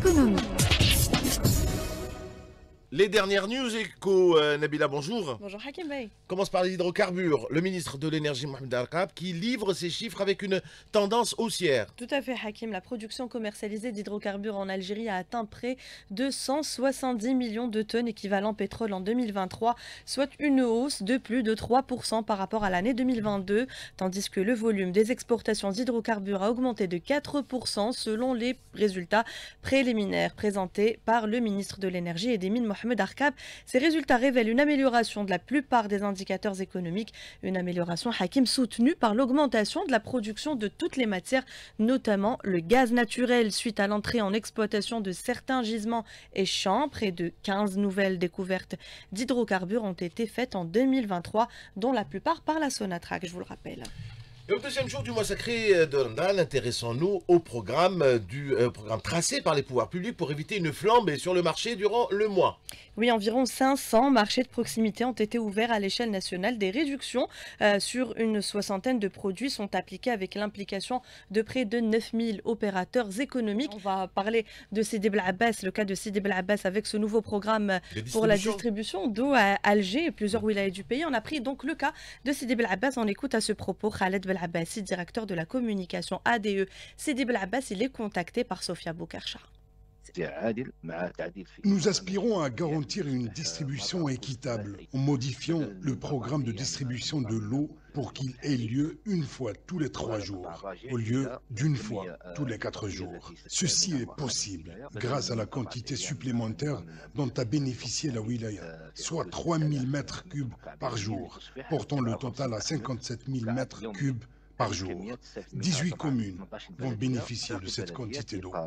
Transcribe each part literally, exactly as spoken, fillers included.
économie. Les dernières news éco, euh, Nabila, bonjour. Bonjour Hakim Bey. Commence par les hydrocarbures. Le ministre de l'énergie, Mohamed Darkab, qui livre ses chiffres avec une tendance haussière. Tout à fait Hakim, la production commercialisée d'hydrocarbures en Algérie a atteint près de cent soixante-dix millions de tonnes équivalent pétrole en deux mille vingt-trois, soit une hausse de plus de trois pour cent par rapport à l'année deux mille vingt-deux, tandis que le volume des exportations d'hydrocarbures a augmenté de quatre pour cent selon les résultats préliminaires présentés par le ministre de l'énergie et des mines Mohamed Darkab. Ces résultats révèlent une amélioration de la plupart des indicateurs économiques, une amélioration Hakim soutenue par l'augmentation de la production de toutes les matières, notamment le gaz naturel suite à l'entrée en exploitation de certains gisements et champs. Près de quinze nouvelles découvertes d'hydrocarbures ont été faites en deux mille vingt-trois, dont la plupart par la Sonatrach, je vous le rappelle. Et au deuxième jour du mois sacré de Ramadan, intéressons-nous au programme, du, euh, programme tracé par les pouvoirs publics pour éviter une flambée sur le marché durant le mois. Oui, environ cinq cents marchés de proximité ont été ouverts à l'échelle nationale. Des réductions euh, sur une soixantaine de produits sont appliquées avec l'implication de près de neuf mille opérateurs économiques. On va parler de Sidi Bel Abbas, le cas de Sidi Bel Abbas avec ce nouveau programme pour la distribution d'eau à Alger et plusieurs wilayas du pays. On a pris donc le cas de Sidi Bel Abbas. On écoute à ce propos Khaled Bel Abbasi, directeur de la communication A D E. Sidi Bel Abbas, il est contacté par Sofia Boukarcha. Nous aspirons à garantir une distribution équitable en modifiant le programme de distribution de l'eau pour qu'il ait lieu une fois tous les trois jours, au lieu d'une fois tous les quatre jours. Ceci est possible grâce à la quantité supplémentaire dont a bénéficié la wilaya, soit trois mille mètres cubes par jour, portant le total à cinquante-sept mille mètres cubes par jour. dix-huit communes vont bénéficier de cette quantité d'eau.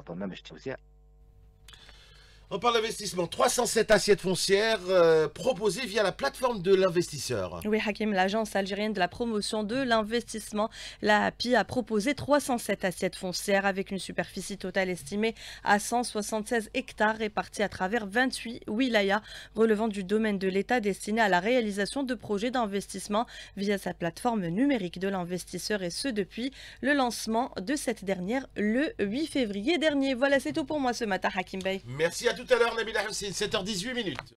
On parle d'investissement. trois cent sept assiettes foncières euh, proposées via la plateforme de l'investisseur. Oui, Hakim, l'agence algérienne de la promotion de l'investissement, la A P I, a proposé trois cent sept assiettes foncières avec une superficie totale estimée à cent soixante-seize hectares répartis à travers vingt-huit wilayas relevant du domaine de l'État destinés à la réalisation de projets d'investissement via sa plateforme numérique de l'investisseur, et ce depuis le lancement de cette dernière le huit février dernier. Voilà, c'est tout pour moi ce matin, Hakim Bey. Merci à tout à l'heure, Nabila Hussein, sept heures dix-huit minutes.